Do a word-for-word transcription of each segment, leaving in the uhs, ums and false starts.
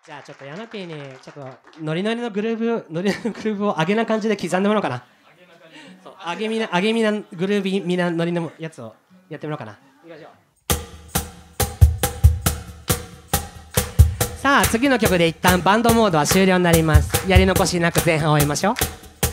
じゃあちょっとヤノピーにちょっとノリノリのグルーブノリノリのグルーブを上げな感じで刻んでもらおうかな。そう上げみな上げみなグルービーみなノリのやつをやってもらおうかな。いきましょう。さあ次の曲で一旦バンドモードは終了になります。やり残しなく前半を終えましょう。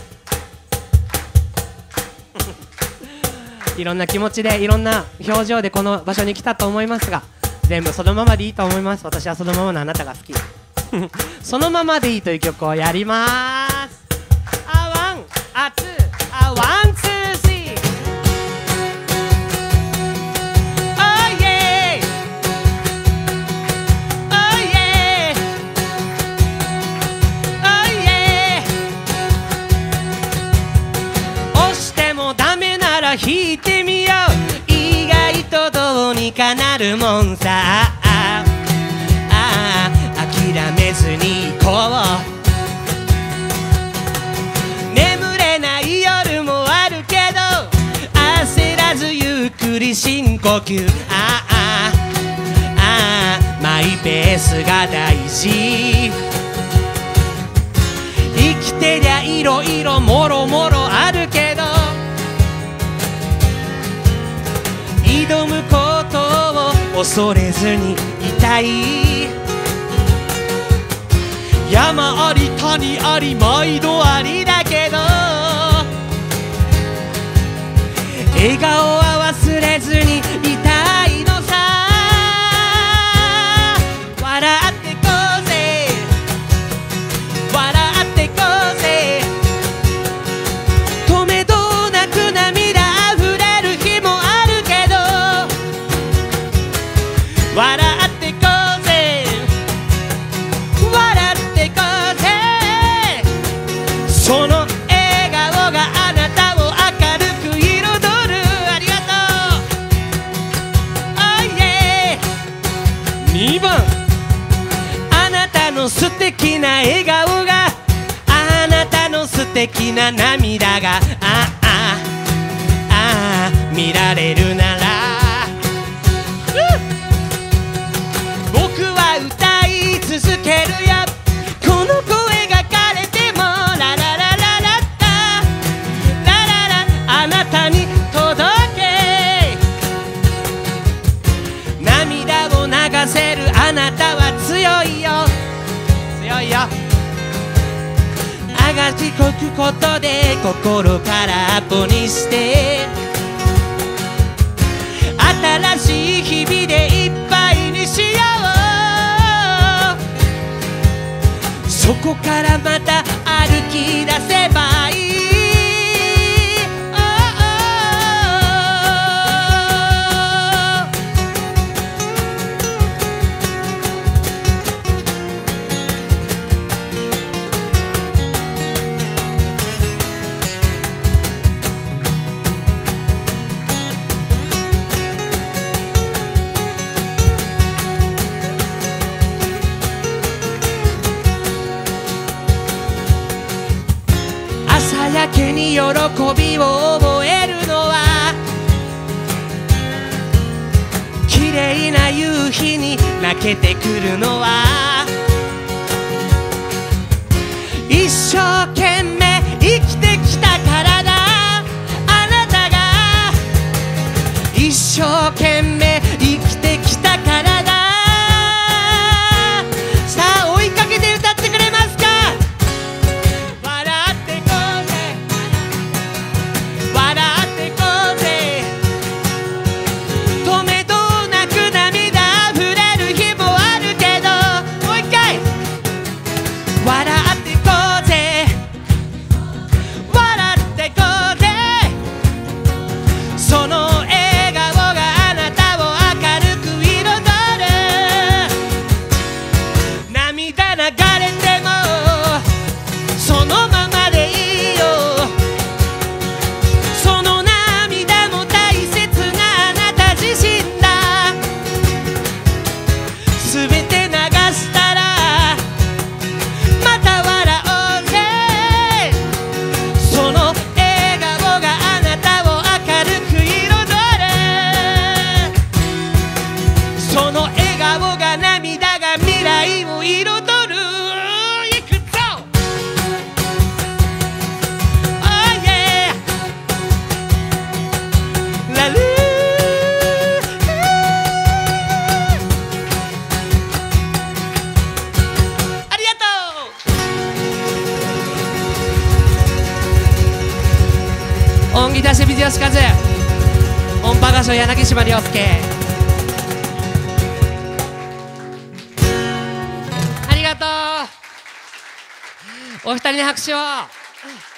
いろんな気持ちでいろんな表情でこの場所に来たと思いますが、全部そのままでいいと思います。私はそのままのあなたが好き。そのままでいいという曲をやりまーす。あワンあツーあワンツースリー。Oh yeah Oh yeah Oh yeah 押してもダメなら弾いてみよう。意外とどうにかなるもんさ。諦めずに行こう。眠れない夜もあるけど焦らずゆっくり深呼吸。ああああマイペースが大事。生きてりゃいろいろもろもろあるけど挑むことを恐れずにいたい。山あり谷あり毎度ありだけど笑顔は忘れずにいたいのさ。笑ってこうぜ笑ってこうぜ。止めどなく涙あふれる日もあるけど笑ってこうぜ笑ってこうぜ。その笑顔があなたを明るく彩る。ありがとう。Oh yeah にばんあなたの素敵な笑顔があなたの素敵な涙がああああ見られるなら僕は歌い続けるよ。この声が枯れてもラララララッタラララあなたに届け。涙を流せるあなたは強いよ強いよ。あがきこくことで心からアポにして新しい日々でいっぱいにしよう。そこからまた歩き出せばいい。Oh, oh,朝焼けに喜びを覚えるのは綺麗な夕日に泣けてくるのは一生懸命生きてきたからだ。あなたが一生懸命生きてきたからだ。さあ追いかけて歌ってくれますか。笑ってこうぜ笑ってこうぜ。止めどなく涙あふれる日もあるけどもう一回笑ってこうぜ笑ってこうぜ。その笑顔があなたを音ギター手水吉和、音パーカッション柳島亮介。ありがとう。お二人に拍手を。